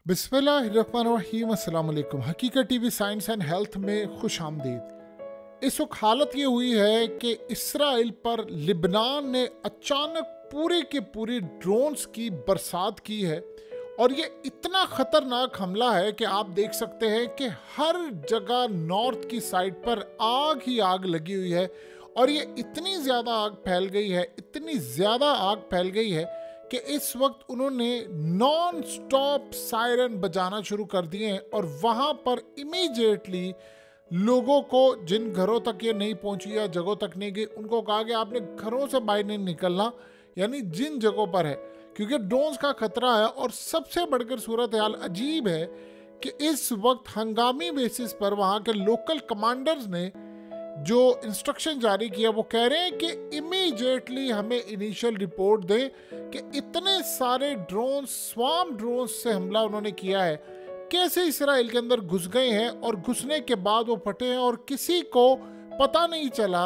बिस्मिल्लाहिर्रहमानिर्रहीम। अस्सलाम वालेकुम। हकीकत टीवी साइंस एंड हेल्थ में खुश आमदीद। इस वक्त हालत ये हुई है कि इसराइल पर लिबनान ने अचानक पूरी की पूरी ड्रोन्स की बरसात की है और ये इतना ख़तरनाक हमला है कि आप देख सकते हैं कि हर जगह नॉर्थ की साइड पर आग ही आग लगी हुई है और ये इतनी ज़्यादा आग फैल गई है, इतनी ज़्यादा आग फैल गई है कि इस वक्त उन्होंने नॉन स्टॉप सायरन बजाना शुरू कर दिए हैं और वहाँ पर इमीडिएटली लोगों को, जिन घरों तक ये नहीं पहुंची या जगहों तक नहीं गई, उनको कहा कि आपने घरों से बाहर नहीं निकलना, यानी जिन जगहों पर है, क्योंकि ड्रोन्स का खतरा है। और सबसे बढ़कर सूरत हाल अजीब है कि इस वक्त हंगामी बेसिस पर वहाँ के लोकल कमांडर्स ने जो इंस्ट्रक्शन जारी किया वो कह रहे हैं कि इमीडिएटली हमें इनिशियल रिपोर्ट दें कि इतने सारे ड्रोन्स, स्वार्म ड्रोन्स से हमला उन्होंने किया है, कैसे इसराइल के अंदर घुस गए हैं और घुसने के बाद वो फटे हैं और किसी को पता नहीं चला,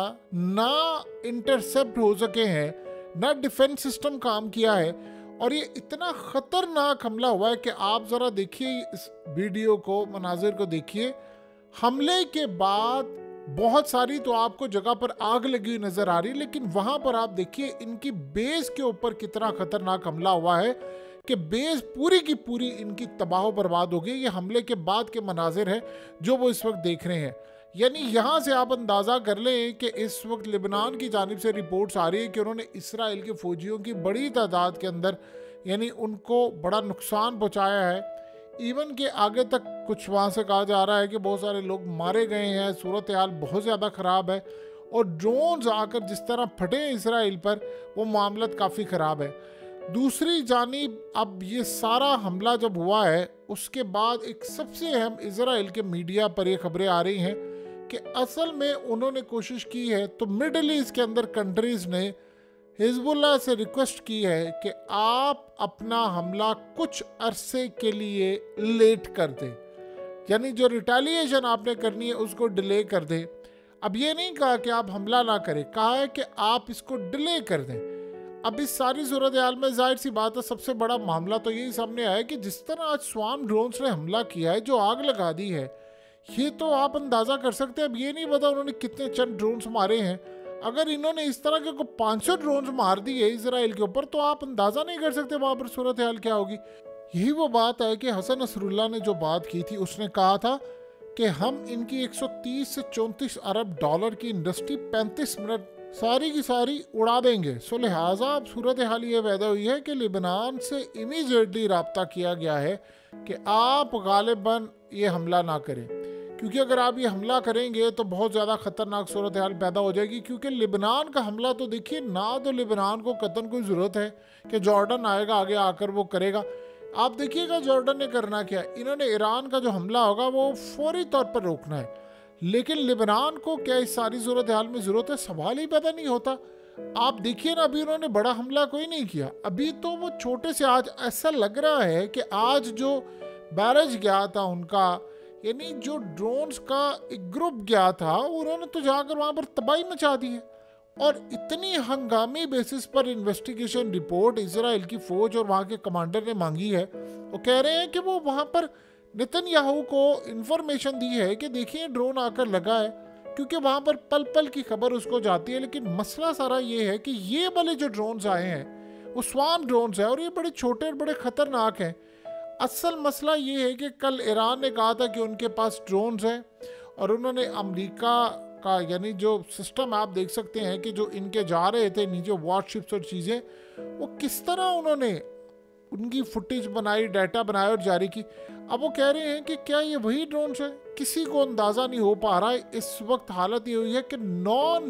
ना इंटरसेप्ट हो सके हैं, ना डिफेंस सिस्टम काम किया है। और ये इतना खतरनाक हमला हुआ है कि आप ज़रा देखिए इस वीडियो को, मनाजिर को देखिए। हमले के बाद बहुत सारी तो आपको जगह पर आग लगी हुई नजर आ रही, लेकिन वहां पर आप देखिए इनकी बेस के ऊपर कितना खतरनाक हमला हुआ है कि बेस पूरी की पूरी इनकी तबाह बर्बाद हो गई। ये हमले के बाद के मनाजिर हैं जो वो इस वक्त देख रहे हैं। यानी यहाँ से आप अंदाज़ा कर लें कि इस वक्त लिबनान की जानिब से रिपोर्ट्स आ रही है कि उन्होंने इसराइल के फौजियों की बड़ी तादाद के अंदर, यानी उनको बड़ा नुकसान पहुँचाया है। इवन के आगे तक कुछ वहाँ से कहा जा रहा है कि बहुत सारे लोग मारे गए हैं, सूरत हाल बहुत ज़्यादा ख़राब है। और ड्रोन्स आकर जिस तरह फटे हैं इसराइल पर, वो मामला काफ़ी ख़राब है। दूसरी जानिब अब ये सारा हमला जब हुआ है उसके बाद एक सबसे अहम इसराइल के मीडिया पर ये खबरें आ रही हैं कि असल में उन्होंने कोशिश की है, तो मिडल ईस्ट के अंदर कंट्रीज़ ने हिजबुल्लाह से रिक्वेस्ट की है कि आप अपना हमला कुछ अरसे के लिए लेट कर दें, यानी जो रिटेलिएशन आपने करनी है उसको डिले कर दें। अब ये नहीं कहा कि आप हमला ना करें, कहा है कि आप इसको डिले कर दें। अब इस सारी सूरत हाल में जाहिर सी बात है, सबसे बड़ा मामला तो यही सामने आया कि जिस तरह आज स्वार्म ड्रोन्स ने हमला किया है, जो आग लगा दी है, ये तो आप अंदाज़ा कर सकते हैं। अब ये नहीं पता उन्होंने कितने चंद ड्रोन्स मारे हैं। अगर इन्होंने इस तरह के को 500 ड्रोन्स मार दिए इसराइल के ऊपर, तो आप अंदाज़ा नहीं कर सकते वहाँ पर सूरत हाल क्या होगी। यही वो बात है कि हसन नसरुल्लाह ने जो बात की थी, उसने कहा था कि हम इनकी 130 से 34 अरब डॉलर की इंडस्ट्री 35 मिनट सारी की सारी उड़ा देंगे। सो लिहाजा अब सूरत हाल ये पैदा हुई है कि लिबनान से इमीडिएटली रब्ता किया गया है कि आप गालिबन ये हमला ना करें, क्योंकि अगर आप ये हमला करेंगे तो बहुत ज़्यादा ख़तरनाक सूरत हाल पैदा हो जाएगी। क्योंकि लिबनान का हमला तो देखिए ना, तो लिबनान को कतन कोई ज़रूरत है कि जॉर्डन आएगा आगे आकर वो करेगा। आप देखिएगा जॉर्डन ने करना क्या, इन्होंने ईरान का जो हमला होगा वो फौरी तौर पर रोकना है, लेकिन लिबनान को क्या इस सारी सूरत हाल में ज़रूरत है, सवाल ही पैदा नहीं होता। आप देखिए ना, अभी उन्होंने बड़ा हमला कोई नहीं किया, अभी तो वो छोटे से, आज ऐसा लग रहा है कि आज जो बैरज गया था उनका, यानी जो ड्रोन्स का एक ग्रुप गया था, उन्होंने तो जाकर वहाँ पर तबाही मचा दी है। और इतनी हंगामी बेसिस पर इन्वेस्टिगेशन रिपोर्ट इसराइल की फ़ौज और वहाँ के कमांडर ने मांगी है। वो कह रहे हैं कि वो वहाँ पर नेतन्याहू को इन्फॉर्मेशन दी है कि देखिए ड्रोन आकर लगा है, क्योंकि वहाँ पर पल पल की खबर उसको जाती है। लेकिन मसला सारा ये है कि ये वाले जो ड्रोन्स आए हैं वो स्वार्म ड्रोन्स हैं और ये बड़े छोटे और बड़े ख़तरनाक हैं। असल मसला ये है कि कल ईरान ने कहा था कि उनके पास ड्रोन्स हैं और उन्होंने अमेरिका का, यानी जो सिस्टम आप देख सकते हैं कि जो इनके जा रहे थे नीचे वॉरशिप्स और चीज़ें, वो किस तरह उन्होंने उनकी फुटेज बनाई, डाटा बनाया और जारी की। अब वो कह रहे हैं कि क्या ये वही ड्रोन्स हैं, किसी को अंदाज़ा नहीं हो पा रहा है। इस वक्त हालत ये हुई है कि नॉन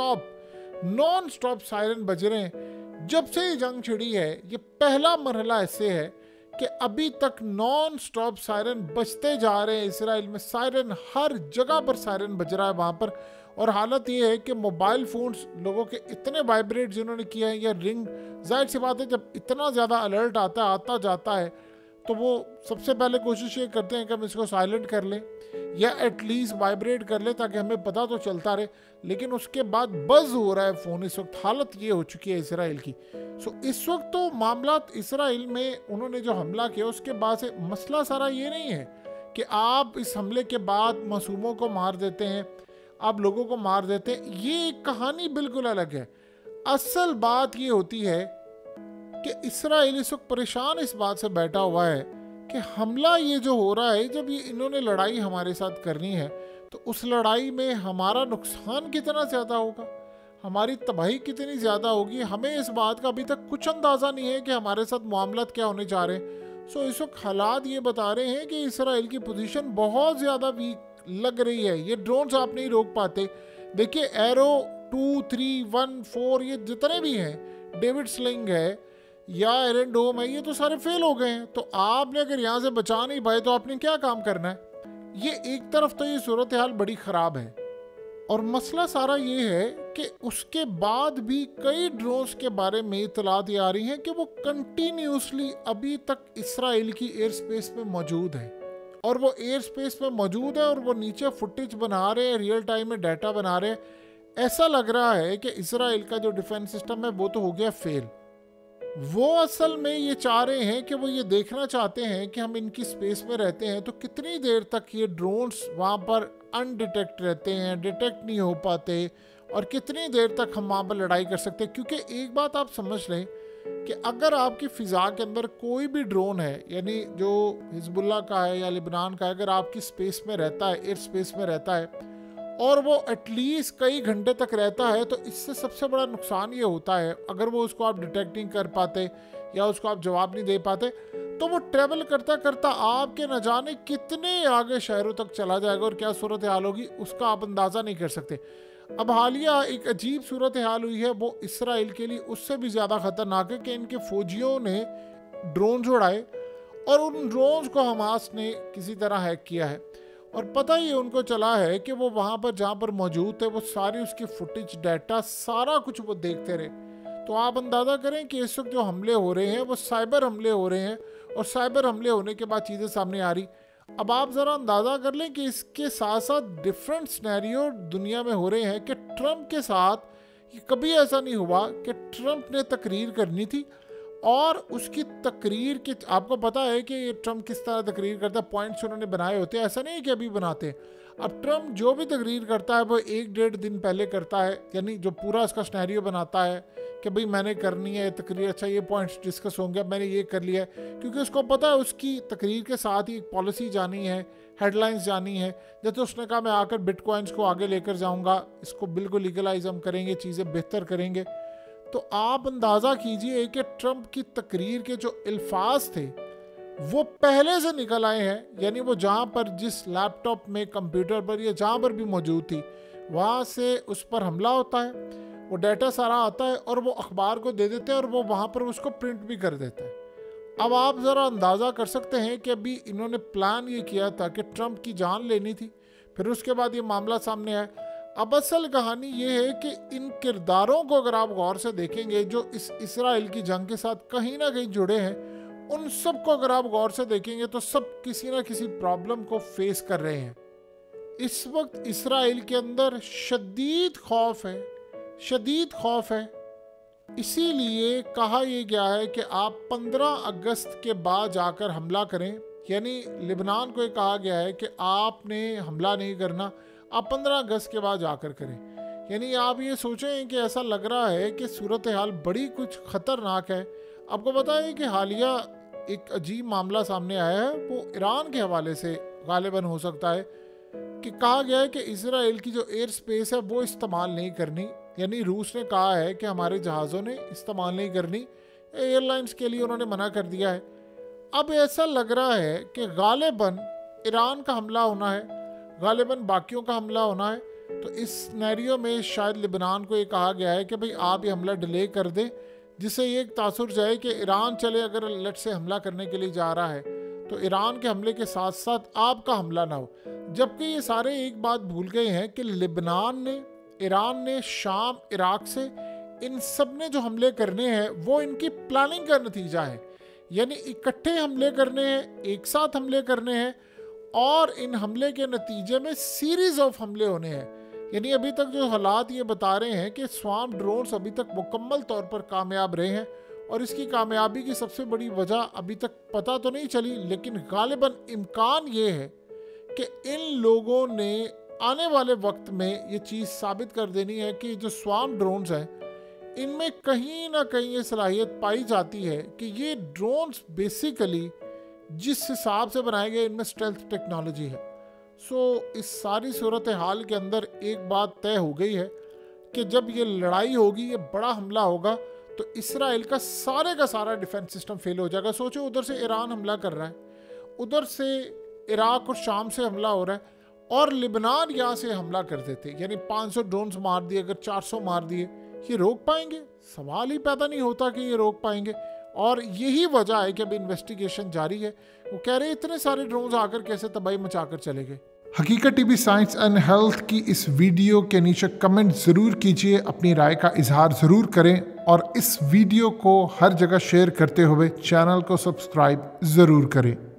स्टॉप सायरन बज रहे हैं। जब से ये जंग छिड़ी है, ये पहला मरहला ऐसे है कि अभी तक नॉन स्टॉप सायरन बजते जा रहे हैं इसराइल में। सायरन हर जगह पर सायरन बज रहा है वहाँ पर। और हालत ये है कि मोबाइल फ़ोन्स लोगों के इतने वाइब्रेट जिन्होंने किया है, या रिंग, जाहिर सी बात है जब इतना ज़्यादा अलर्ट आता जाता है तो वो सबसे पहले कोशिश ये करते हैं कि हम इसको साइलेंट कर लें या एटलीस्ट वाइब्रेट कर लें ताकि हमें पता तो चलता रहे, लेकिन उसके बाद बज़ हो रहा है फ़ोन इस वक्त। हालत ये हो चुकी है इसराइल की। इस वक्त तो मामला इसराइल में उन्होंने जो हमला किया उसके बाद से मसला सारा ये नहीं है कि आप इस हमले के बाद मासूमों को मार देते हैं, आप लोगों को मार देते हैं, ये एक कहानी बिल्कुल अलग है। असल बात ये होती है कि इसराइल इस वक्त परेशान इस बात से बैठा हुआ है कि हमला ये जो हो रहा है, जब ये इन्होंने लड़ाई हमारे साथ करनी है तो उस लड़ाई में हमारा नुकसान कितना ज़्यादा होगा, हमारी तबाही कितनी ज़्यादा होगी, हमें इस बात का अभी तक कुछ अंदाज़ा नहीं है कि हमारे साथ मामलात क्या होने जा रहे हैं। इस वक्त हालात ये बता रहे हैं कि इसराइल की पोजीशन बहुत ज़्यादा वीक लग रही है। ये ड्रोन्स आप नहीं रोक पाते। देखिए एरो 2, 3, 1, 4 ये जितने भी हैं, डेविड स्लिंग है या एरन डोम है, ये तो सारे फेल हो गए हैं। तो आपने अगर यहाँ से बचा नहीं पाए तो आपने क्या काम करना है? ये एक तरफ तो ये सूरत हाल बड़ी ख़राब है, और मसला सारा ये है कि उसके बाद भी कई ड्रोन्स के बारे में इतलात आ रही हैं कि वो कंटिन्यूसली अभी तक इसराइल की एयर स्पेस में मौजूद है, और वो एयर स्पेस में मौजूद है और वो नीचे फुटेज बना रहे हैं, रियल टाइम में डाटा बना रहे हैं। ऐसा लग रहा है कि इसराइल का जो डिफेंस सिस्टम है वो तो हो गया फेल। वो असल में ये चाह रहे हैं कि वो ये देखना चाहते हैं कि हम इनकी स्पेस में रहते हैं तो कितनी देर तक ये ड्रोन्स वहाँ पर अनडिटेक्ट रहते हैं, डिटेक्ट नहीं हो पाते, और कितनी देर तक हम वहाँ पर लड़ाई कर सकते हैं। क्योंकि एक बात आप समझ लें कि अगर आपकी फ़िज़ा के अंदर कोई भी ड्रोन है, यानी जो हिजबुल्लाह का है या लिबनान का है, अगर आपकी स्पेस में रहता है, एयर स्पेस में रहता है, और वो एटलीस्ट कई घंटे तक रहता है, तो इससे सबसे बड़ा नुकसान ये होता है, अगर वो उसको आप डिटेक्ट नहीं कर पाते या उसको आप जवाब नहीं दे पाते, तो वो ट्रैवल करता करता आपके न जाने कितने आगे शहरों तक चला जाएगा, और क्या सूरत हाल होगी उसका आप अंदाज़ा नहीं कर सकते। अब हालिया एक अजीब सूरत हाल हुई है, वो इसराइल के लिए उससे भी ज़्यादा ख़तरनाक है कि इनके फ़ौजियों ने ड्रोन उड़ाए और उन ड्रोन्स को हमास ने किसी तरह हैक किया है, और पता ही उनको चला है कि वो वहाँ पर जहाँ पर मौजूद थे वो सारी उसकी फुटेज, डाटा, सारा कुछ वो देखते रहे। तो आप अंदाज़ा करें कि इस वक्त जो हमले हो रहे हैं वो साइबर हमले हो रहे हैं, और साइबर हमले होने के बाद चीज़ें सामने आ रही। अब आप ज़रा अंदाज़ा कर लें कि इसके साथ साथ डिफरेंट सिनेरियो दुनिया में हो रहे हैं कि ट्रंप के साथ ये कभी ऐसा नहीं हुआ कि ट्रंप ने तकरीर करनी थी और उसकी तकरीर के, आपको पता है कि ये ट्रंप किस तरह तकरीर करता है, पॉइंट्स उन्होंने बनाए होते हैं, ऐसा नहीं है कि अभी बनाते हैं। अब ट्रंप जो भी तकरीर करता है वो 1-1.5 दिन पहले करता है, यानी जो पूरा इसका सिनेरियो बनाता है कि भाई मैंने करनी है तकरीर, अच्छा ये पॉइंट्स डिस्कस होंगे, मैंने ये कर लिया है, क्योंकि उसको पता है उसकी तकरीर के साथ ही एक पॉलिसी जानी है, हेडलाइंस जानी है। जैसे उसने कहा मैं आकर बिटकॉइंस को आगे लेकर जाऊँगा, इसको बिल्कुल लीगलाइज हम करेंगे, चीज़ें बेहतर करेंगे। तो आप अंदाज़ा कीजिए कि ट्रंप की तकरीर के जो अल्फाज थे वो पहले से निकल आए हैं, यानी वो जहाँ पर जिस लैपटॉप में, कंप्यूटर पर या जहाँ पर भी मौजूद थी वहाँ से उस पर हमला होता है, वो डाटा सारा आता है और वो अखबार को दे देते हैं और वो वहाँ पर उसको प्रिंट भी कर देता है। अब आप ज़रा अंदाज़ा कर सकते हैं कि अभी इन्होंने प्लान ये किया था कि ट्रंप की जान लेनी थी, फिर उसके बाद ये मामला सामने आया। अब असल कहानी ये है कि इन किरदारों को अगर आप गौर से देखेंगे जो इस इसराइल की जंग के साथ कहीं ना कहीं जुड़े हैं, उन सब को अगर आप गौर से देखेंगे तो सब किसी ना किसी प्रॉब्लम को फेस कर रहे हैं। इस वक्त इसराइल के अंदर शदीद खौफ है, शदीद खौफ है। इसीलिए कहा यह गया है कि आप 15 अगस्त के बाद जाकर हमला करें, यानी लिबनान को कहा गया है कि आपने हमला नहीं करना, आप 15 अगस्त के बाद जाकर करें। यानी आप ये सोचें कि ऐसा लग रहा है कि सूरत हाल बड़ी कुछ ख़तरनाक है। आपको पता है कि हालिया एक अजीब मामला सामने आया है, वो ईरान के हवाले से गालिबन हो सकता है, कि कहा गया है कि इसराइल की जो एयर स्पेस है वो इस्तेमाल नहीं करनी, यानी रूस ने कहा है कि हमारे जहाज़ों ने इस्तेमाल नहीं करनी, एयरलाइंस के लिए उन्होंने मना कर दिया है। अब ऐसा लग रहा है कि गालिबन ईरान का हमला होना है, गालिबन बाकियों का हमला होना है। तो इस सिनेरियो में शायद लिबनान को ये कहा गया है कि भाई आप ये हमला डिले कर दें, जिससे ये एक तासुर जाए कि ईरान चले अगर लट से हमला करने के लिए जा रहा है तो ईरान के हमले के साथ साथ आपका हमला ना हो। जबकि ये सारे एक बात भूल गए हैं कि लिबनान ने, ईरान ने, शाम, इराक से इन सब ने जो हमले करने हैं वो इनकी प्लानिंग का नतीजा है। यानी इकट्ठे हमले करने हैं, एक साथ हमले करने हैं, और इन हमले के नतीजे में सीरीज ऑफ हमले होने हैं। यानी अभी तक जो हालात ये बता रहे हैं कि स्वार्म ड्रोन्स अभी तक मुकम्मल तौर पर कामयाब रहे हैं, और इसकी कामयाबी की सबसे बड़ी वजह अभी तक पता तो नहीं चली, लेकिन गालिबन इम्कान ये है कि इन लोगों ने आने वाले वक्त में ये चीज़ साबित कर देनी है कि जो स्वार्म ड्रोन्स हैं इनमें कहीं ना कहीं ये सलाहियत पाई जाती है कि ये ड्रोन्स बेसिकली जिस हिसाब से बनाए गए इनमें स्टेल्थ टेक्नोलॉजी है। इस सारी सूरत हाल के अंदर एक बात तय हो गई है कि जब ये लड़ाई होगी, ये बड़ा हमला होगा, तो इसराइल का सारा डिफेंस सिस्टम फेल हो जाएगा। सोचो, उधर से ईरान हमला कर रहा है, उधर से इराक और शाम से हमला हो रहा है, और लिबनान यहाँ से हमला कर देते, यानी 500 ड्रोन्स मार दिए, अगर 400 मार दिए, ये रोक पाएंगे? सवाल ही पैदा नहीं होता कि ये रोक पाएंगे। और यही वजह है कि अब इन्वेस्टिगेशन जारी है। वो कह रहे इतने सारे ड्रोन्स आकर कैसे तबाही मचाकर चले गए। हकीकत टीवी साइंस एंड हेल्थ की इस वीडियो के नीचे कमेंट ज़रूर कीजिए, अपनी राय का इजहार ज़रूर करें, और इस वीडियो को हर जगह शेयर करते हुए चैनल को सब्सक्राइब ज़रूर करें।